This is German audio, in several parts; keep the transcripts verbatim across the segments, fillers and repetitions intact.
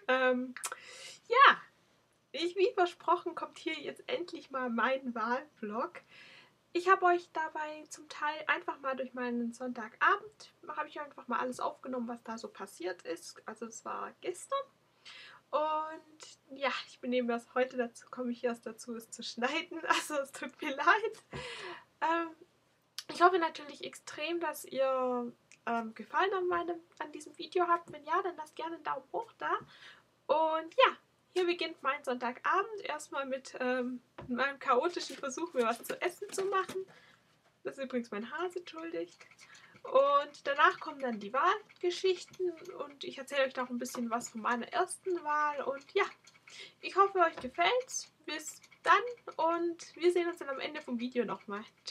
Ähm, ja, ich, wie versprochen, kommt hier jetzt endlich mal mein Wahlvlog. Ich habe euch dabei zum Teil einfach mal durch meinen Sonntagabend, habe ich einfach mal alles aufgenommen, was da so passiert ist. Also es war gestern. Und ja, ich benehme das heute, dazu komme ich erst dazu, es zu schneiden. Also es tut mir leid. Ähm, ich hoffe natürlich extrem, dass ihr ähm, Gefallen an, meinem, an diesem Video habt. Wenn ja, dann lasst gerne einen Daumen hoch da. Und ja, hier beginnt mein Sonntagabend. Erstmal mit ähm, meinem chaotischen Versuch, mir was zu essen zu machen. Das ist übrigens mein Hase, entschuldigt. Und danach kommen dann die Wahlgeschichten und ich erzähle euch noch ein bisschen was von meiner ersten Wahl. Und ja, ich hoffe, euch gefällt's. Bis dann und wir sehen uns dann am Ende vom Video nochmal. Tschüss!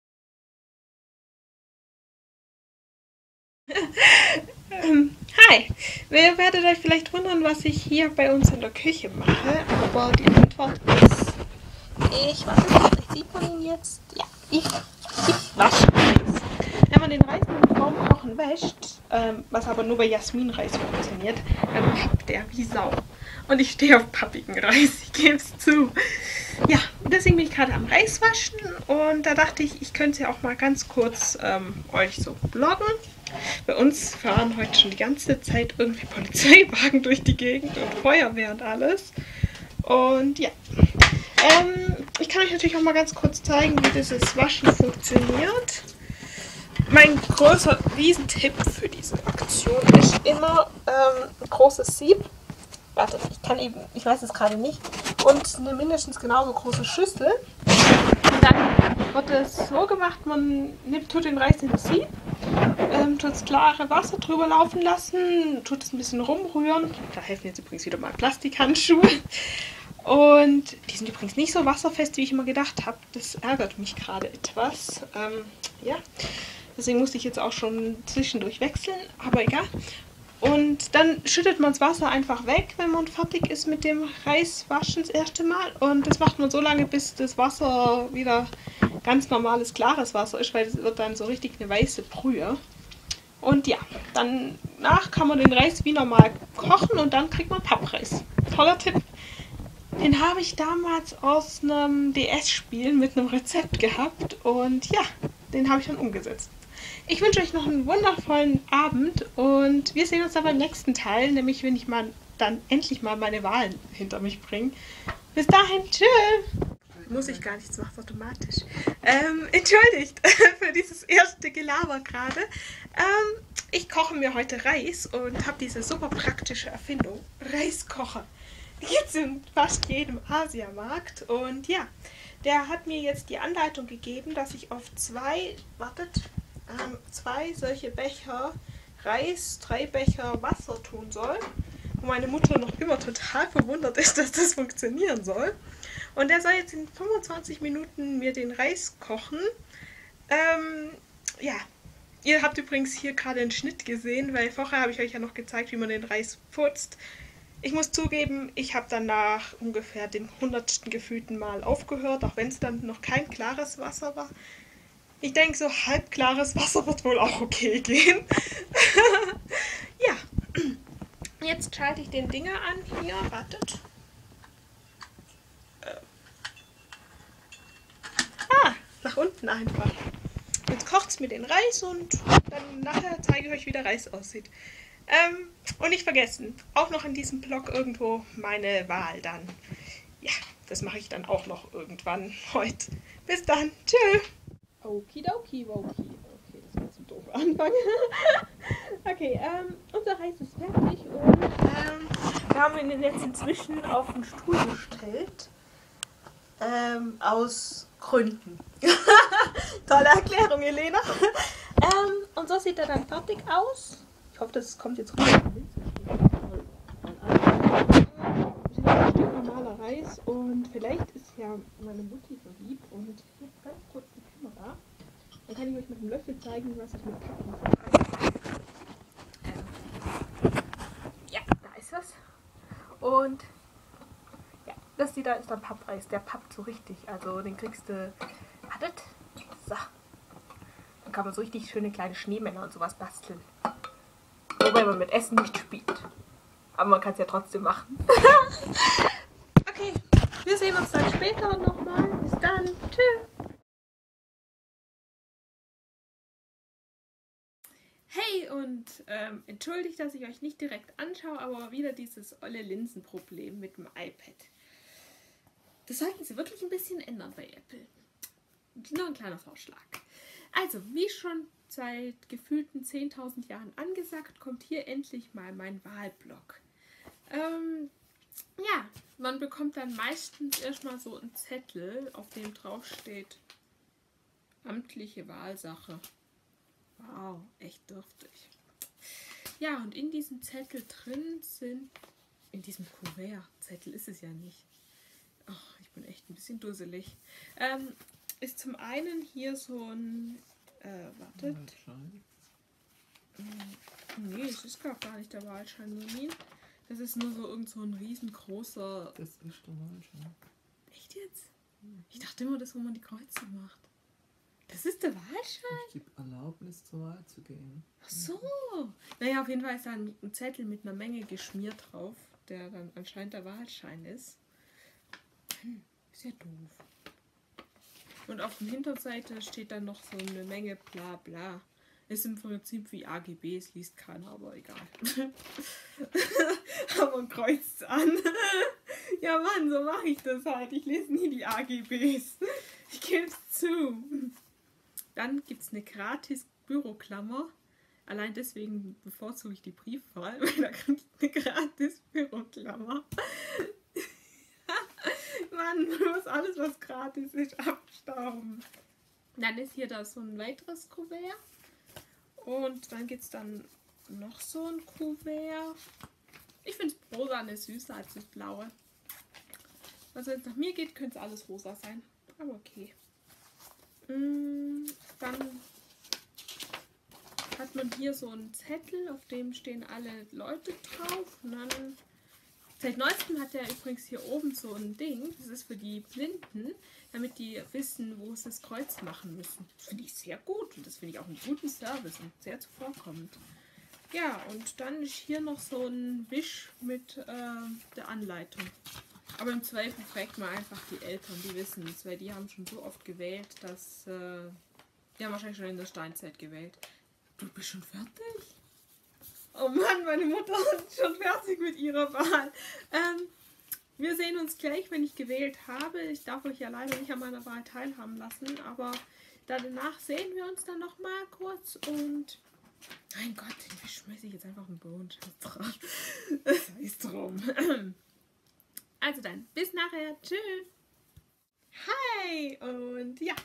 ähm, hi! Ihr werdet euch vielleicht wundern, was ich hier bei uns in der Küche mache, aber die Antwort ist, ich weiß nicht, vielleicht sieht man ihn jetzt. Ja, ich, ich wasche Reis. Wenn man den Reis mit dem Raumkochen wäscht, ähm, was aber nur bei Jasminreis funktioniert, dann pappt der wie Sau. Und ich stehe auf pappigen Reis, ich gebe es zu. Ja, deswegen bin ich gerade am Reis waschen und da dachte ich, ich könnte ja auch mal ganz kurz ähm, euch so vloggen. Bei uns fahren heute schon die ganze Zeit irgendwie Polizeiwagen durch die Gegend und Feuerwehr und alles. Und ja, ähm, ich kann euch natürlich auch mal ganz kurz zeigen, wie dieses Waschen funktioniert. Mein größter Riesentipp für diese Aktion ist immer ähm, ein großes Sieb. Warte, ich kann eben, ich weiß es gerade nicht. Und eine mindestens genauso große Schüssel. Und dann wird es so gemacht, man nimmt, tut den Reis in das Sieb, ähm, tut das klare Wasser drüber laufen lassen, tut es ein bisschen rumrühren. Da helfen jetzt übrigens wieder mal Plastikhandschuhe. Und die sind übrigens nicht so wasserfest, wie ich immer gedacht habe. Das ärgert mich gerade etwas. Ähm, ja, deswegen musste ich jetzt auch schon zwischendurch wechseln, aber egal. Und dann schüttet man das Wasser einfach weg, wenn man fertig ist mit dem Reiswaschen das erste Mal. Und das macht man so lange, bis das Wasser wieder ganz normales, klares Wasser ist, weil es wird dann so richtig eine weiße Brühe. Und ja, danach kann man den Reis wie normal kochen und dann kriegt man Pappreis. Toller Tipp. Den habe ich damals aus einem D S-Spiel mit einem Rezept gehabt und ja, den habe ich dann umgesetzt. Ich wünsche euch noch einen wundervollen Abend und wir sehen uns dann beim nächsten Teil, nämlich wenn ich mal dann endlich mal meine Wahlen hinter mich bringe. Bis dahin, tschüss! Muss ich gar nicht, das macht automatisch. Ähm, entschuldigt für dieses erste Gelaber gerade. Ähm, ich koche mir heute Reis und habe diese super praktische Erfindung, Reiskocher. Die gibt es in fast jedem Asiamarkt und ja, der hat mir jetzt die Anleitung gegeben, dass ich auf zwei, wartet, ähm, zwei solche Becher Reis, drei Becher Wasser tun soll, wo meine Mutter noch immer total verwundert ist, dass das funktionieren soll. Und der soll jetzt in fünfundzwanzig Minuten mir den Reis kochen. Ähm, ja, ihr habt übrigens hier gerade einen Schnitt gesehen, weil vorher habe ich euch ja noch gezeigt, wie man den Reis putzt. Ich muss zugeben, ich habe dann nach ungefähr dem hundertsten gefühlten Mal aufgehört, auch wenn es dann noch kein klares Wasser war. Ich denke, so halbklares Wasser wird wohl auch okay gehen. Ja, jetzt schalte ich den Dinger an hier. Wartet. Äh. Ah, nach unten einfach. Jetzt kocht es mir den Reis und dann nachher zeige ich euch, wie der Reis aussieht. Ähm, und nicht vergessen, auch noch in diesem Blog irgendwo meine Wahl dann. Ja, das mache ich dann auch noch irgendwann heute. Bis dann, tschüss. Okidoki, woki. Okay, das war zu doof Anfang. Okay, ähm, unser Reis ist fertig und ähm, wir haben ihn jetzt inzwischen auf den Stuhl gestellt. Ähm, aus Gründen. Tolle Erklärung, Elena. ähm, und so sieht er dann fertig aus. Ich hoffe, das kommt jetzt raus. Das ist ein Stück normaler Reis und vielleicht ist ja meine Mutti so lieb und ich habe ganz kurz die Kamera. Dann kann ich euch mit dem Löffel zeigen, was ich mit Pappen verteile. Ähm, ja, da ist es. Und ja, das da ist dann Pappreis. Der pappt so richtig. Also den kriegst du. Wartet. So. Dann kann man so richtig schöne kleine Schneemänner und sowas basteln. Wobei man mit Essen nicht spielt. Aber man kann es ja trotzdem machen. Okay, wir sehen uns dann später nochmal. Bis dann. Tschüss. Hey, und ähm, entschuldigt, dass ich euch nicht direkt anschaue, aber wieder dieses olle Linsenproblem mit dem iPad. Das sollten sie wirklich ein bisschen ändern bei Apple. Nur ein kleiner Vorschlag. Also, wie schon seit gefühlten zehntausend Jahren angesagt, kommt hier endlich mal mein Wahlblock. Ähm, ja, man bekommt dann meistens erstmal so einen Zettel, auf dem drauf steht amtliche Wahlsache. Wow, echt dürftig. Ja, und in diesem Zettel drin sind, in diesem Kuvert, Zettel ist es ja nicht. Ach, ich bin echt ein bisschen dusselig. Ähm, ist zum einen hier so ein, äh, wartet. Wahlschein? Nee, es ist gar nicht der Wahlschein, Nomin. Das ist nur so irgend so ein riesengroßer... Das ist der Wahlschein. Echt jetzt? Ich dachte immer, das, wo man die Kreuze macht. Das ist der Wahlschein? Ich gebe Erlaubnis, zur Wahl zu gehen. Ach so. Naja, auf jeden Fall ist da ein Zettel mit einer Menge geschmiert drauf, der dann anscheinend der Wahlschein ist. Hm, ist ja doof. Und auf der Hinterseite steht dann noch so eine Menge bla bla. Ist im Prinzip wie A G B, es liest keiner, aber egal. Aber man kreuzt es an. Ja Mann, so mache ich das halt. Ich lese nie die A G Bs. Ich gebe es zu. Dann gibt es eine gratis Büroklammer. Allein deswegen bevorzuge ich die Briefwahl, weil da kriege ich eine gratis Büroklammer. Mann, man muss alles, was gratis ist, abstauben. Dann ist hier da so ein weiteres Kuvert. Und dann gibt es dann noch so ein Kuvert. Ich finde es rosa eine süßer als das blaue. Also wenn es nach mir geht, könnte es alles rosa sein. Aber okay. Dann hat man hier so einen Zettel, auf dem stehen alle Leute drauf. Und dann, seit neuestem hat er übrigens hier oben so ein Ding. Das ist für die Blinden, damit die wissen, wo sie das Kreuz machen müssen. Das finde ich sehr gut und das finde ich auch einen guten Service und sehr zuvorkommend. Ja, und dann ist hier noch so ein Wisch mit äh, der Anleitung. Aber im Zweifel fragt man einfach die Eltern, die wissen es, weil die haben schon so oft gewählt, dass, äh, die haben wahrscheinlich schon in der Steinzeit gewählt. Du bist schon fertig? Oh Mann, meine Mutter ist schon fertig mit ihrer Wahl. Ähm, wir sehen uns gleich, wenn ich gewählt habe. Ich darf euch ja leider nicht an meiner Wahl teilhaben lassen, aber danach sehen wir uns dann noch mal kurz und... Mein Gott, den schmeiße ich jetzt einfach im Boden. Sei es drum. Also dann, bis nachher. Tschüss. Hi und ja.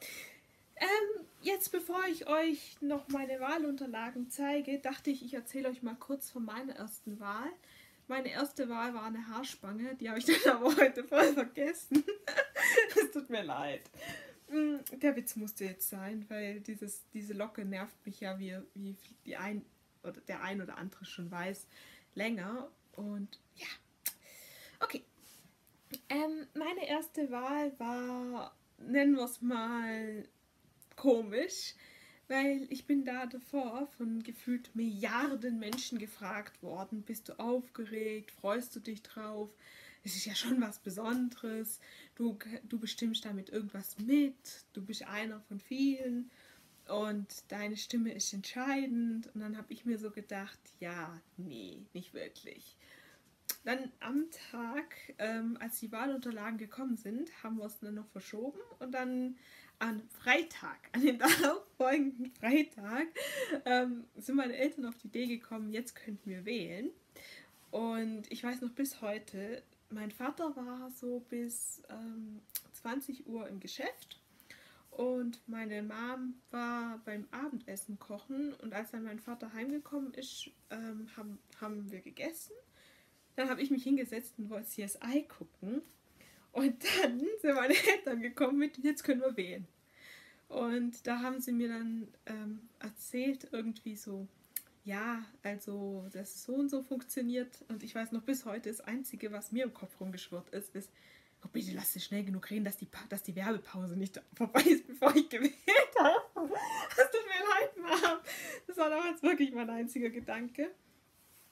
Ähm, jetzt bevor ich euch noch meine Wahlunterlagen zeige, dachte ich, ich erzähle euch mal kurz von meiner ersten Wahl. Meine erste Wahl war eine Haarspange, die habe ich dann aber heute voll vergessen. Es tut mir leid. Der Witz musste jetzt sein, weil dieses, diese Locke nervt mich ja, wie, wie die ein, oder der ein oder andere schon weiß, länger. Und ja, okay. Ähm, meine erste Wahl war, nennen wir es mal, komisch, weil ich bin da davor von gefühlt Milliarden Menschen gefragt worden. Bist du aufgeregt? Freust du dich drauf? Es ist ja schon was Besonderes. Du, du bestimmst damit irgendwas mit. Du bist einer von vielen und deine Stimme ist entscheidend. Und dann habe ich mir so gedacht, ja, nee, nicht wirklich. Dann am Tag, ähm, als die Wahlunterlagen gekommen sind, haben wir es dann noch verschoben. Und dann am Freitag, an den darauffolgenden Freitag, ähm, sind meine Eltern auf die Idee gekommen, jetzt könnten wir wählen. Und ich weiß noch bis heute, mein Vater war so bis ähm, zwanzig Uhr im Geschäft und meine Mom war beim Abendessen kochen und als dann mein Vater heimgekommen ist, ähm, haben, haben wir gegessen. Dann habe ich mich hingesetzt und wollte C S I gucken und dann sind meine Eltern gekommen mit, jetzt können wir wählen. Und da haben sie mir dann ähm, erzählt irgendwie so, ja, also das so und so funktioniert und ich weiß noch bis heute, das Einzige, was mir im Kopf rumgeschwirrt ist, ist, oh bitte lass dich schnell genug reden, dass die, dass die Werbepause nicht vorbei ist, bevor ich gewählt habe. Das tut mir leid, Mom. Das war damals wirklich mein einziger Gedanke.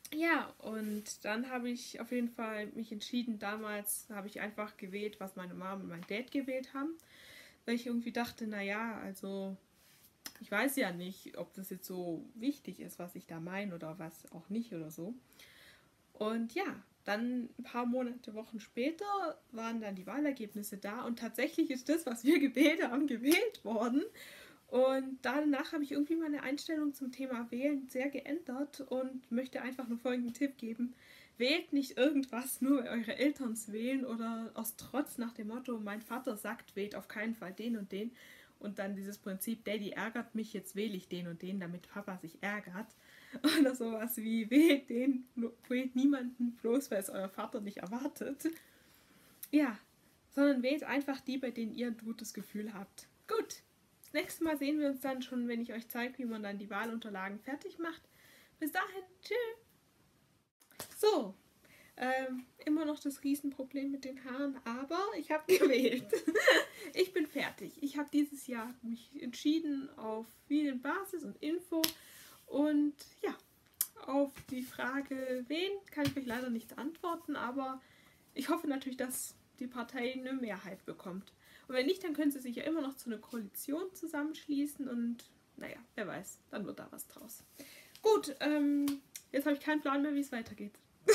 Ja, und dann habe ich auf jeden Fall mich entschieden, damals habe ich einfach gewählt, was meine Mom und mein Dad gewählt haben, weil ich irgendwie dachte, naja, also ich weiß ja nicht, ob das jetzt so wichtig ist, was ich da meine oder was auch nicht oder so. Und ja, dann ein paar Monate, Wochen später waren dann die Wahlergebnisse da und tatsächlich ist das, was wir gewählt haben, gewählt worden. Und danach habe ich irgendwie meine Einstellung zum Thema Wählen sehr geändert und möchte einfach nur folgenden Tipp geben. Wählt nicht irgendwas, nur weil eure Eltern es wählen oder aus Trotz nach dem Motto, mein Vater sagt, wählt auf keinen Fall den und den. Und dann dieses Prinzip, Daddy ärgert mich, jetzt wähle ich den und den, damit Papa sich ärgert. Oder sowas wie, wählt den, wählt niemanden, bloß weil es euer Vater nicht erwartet. Ja, sondern wählt einfach die, bei denen ihr ein gutes Gefühl habt. Gut, das nächste Mal sehen wir uns dann schon, wenn ich euch zeige, wie man dann die Wahlunterlagen fertig macht. Bis dahin, tschüss. So, ähm, immer noch das Riesenproblem mit den Haaren, aber ich habe gewählt. Ich bin fertig. Ich habe dieses Jahr mich entschieden auf Medienbasis und Info und ja, auf die Frage, wen, kann ich euch leider nicht antworten, aber ich hoffe natürlich, dass die Partei eine Mehrheit bekommt. Und wenn nicht, dann können sie sich ja immer noch zu einer Koalition zusammenschließen und naja, wer weiß, dann wird da was draus. Gut, ähm, jetzt habe ich keinen Plan mehr, wie es weitergeht.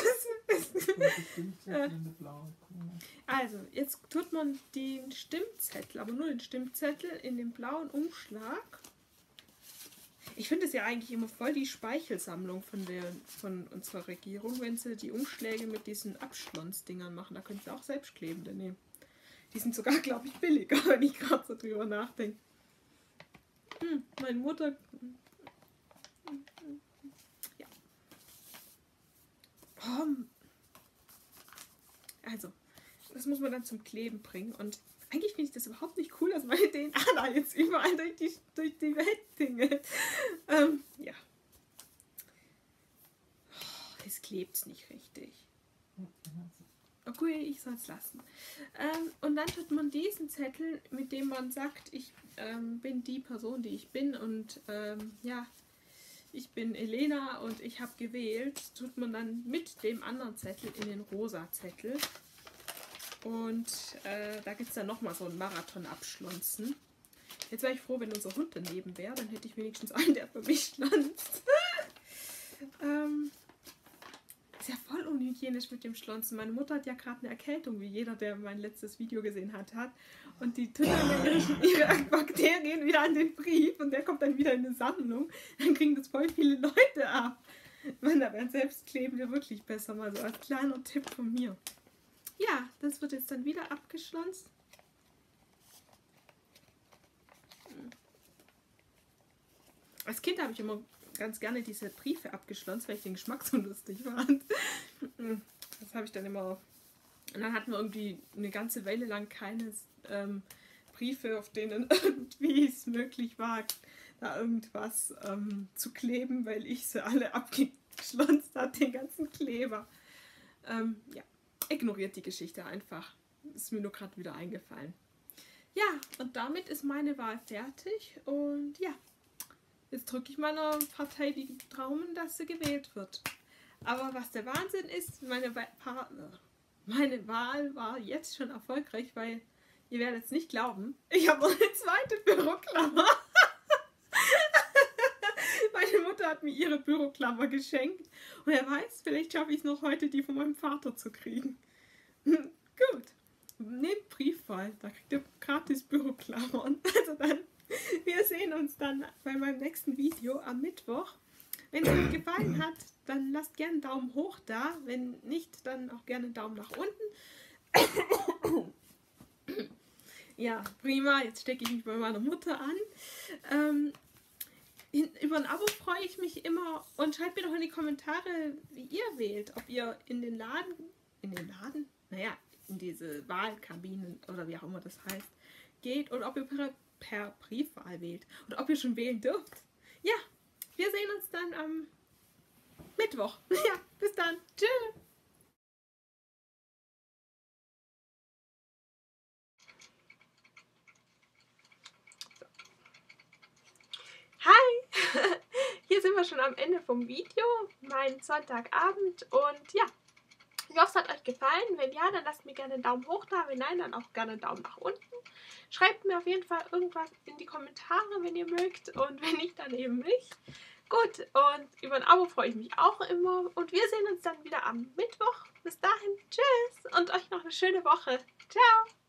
Also, jetzt tut man den Stimmzettel, aber nur den Stimmzettel in den blauen Umschlag. Ich finde es ja eigentlich immer voll die Speichelsammlung von, der, von unserer Regierung, wenn sie die Umschläge mit diesen Abschlonsdingern machen. Da können sie auch Selbstklebende nehmen. Die sind sogar, glaube ich, billiger, wenn ich gerade so drüber nachdenke. Hm, meine Mutter... Ja. Oh, also, das muss man dann zum Kleben bringen. Und eigentlich finde ich das überhaupt nicht cool, dass meine D N A da jetzt überall durch die, durch die Welt tingelt. Ähm, ja. Oh, es klebt nicht richtig. Okay, ich soll es lassen. Ähm, und dann tut man diesen Zettel, mit dem man sagt, ich ähm, bin die Person, die ich bin und ähm, ja, ich bin Elena und ich habe gewählt, tut man dann mit dem anderen Zettel in den rosa Zettel. Und äh, da gibt es dann nochmal so einen Marathon abschlonzen. Jetzt wäre ich froh, wenn unser Hund daneben wäre, dann hätte ich wenigstens einen, der für mich schlonzt. ähm, ist ja voll unhygienisch mit dem Schlonzen. Meine Mutter hat ja gerade eine Erkältung, wie jeder, der mein letztes Video gesehen hat, hat. Und die tut dann ihre, ihre Bakterien wieder an den Brief und der kommt dann wieder in eine Sammlung. Dann kriegen das voll viele Leute ab. Man, da wären Selbstklebende wirklich besser, mal so als kleiner Tipp von mir. Ja, das wird jetzt dann wieder abgeschlonzt. Als Kind habe ich immer ganz gerne diese Briefe abgeschlonzt, weil ich den Geschmack so lustig fand. Das habe ich dann immer... Und dann hatten wir irgendwie eine ganze Weile lang keine ähm, Briefe, auf denen irgendwie es möglich war, da irgendwas ähm, zu kleben, weil ich sie alle abgeschlonzt habe, den ganzen Kleber. Ähm, ja. Ignoriert die Geschichte einfach. Ist mir nur gerade wieder eingefallen. Ja, und damit ist meine Wahl fertig. Und ja, jetzt drücke ich meiner Partei die Daumen, dass sie gewählt wird. Aber was der Wahnsinn ist, meine, Wa meine Wahl war jetzt schon erfolgreich, weil ihr werdet es nicht glauben, ich habe noch eine zweite Büroklammer. Meine Mutter hat mir ihre Büroklammer geschenkt. Und wer weiß, vielleicht schaffe ich es noch heute, die von meinem Vater zu kriegen. Gut. Nehmt Briefwahl, da kriegt ihr gratis Büroklammern. Also dann, wir sehen uns dann bei meinem nächsten Video am Mittwoch. Wenn es euch gefallen hat, dann lasst gerne einen Daumen hoch da. Wenn nicht, dann auch gerne einen Daumen nach unten. Ja, prima. Jetzt stecke ich mich bei meiner Mutter an. Ähm, Über ein Abo freue ich mich immer und schreibt mir doch in die Kommentare, wie ihr wählt. Ob ihr in den Laden, in den Laden, naja, in diese Wahlkabinen oder wie auch immer das heißt, geht oder ob ihr per, per Briefwahl wählt oder ob ihr schon wählen dürft. Ja, wir sehen uns dann am Mittwoch. Ja, bis dann. Tschüss. Hi, hier sind sind wir schon am Ende vom Video, mein Sonntagabend. Und ja, ich hoffe, es hat euch gefallen. Wenn ja, dann lasst mir gerne einen Daumen hoch da. Wenn nein, dann auch gerne einen Daumen nach unten. Schreibt mir auf jeden Fall irgendwas in die Kommentare, wenn ihr mögt. Und wenn nicht, dann eben nicht. Gut, und über ein Abo freue ich mich auch immer. Und wir sehen uns dann wieder am Mittwoch. Bis dahin, tschüss und euch noch eine schöne Woche. Ciao!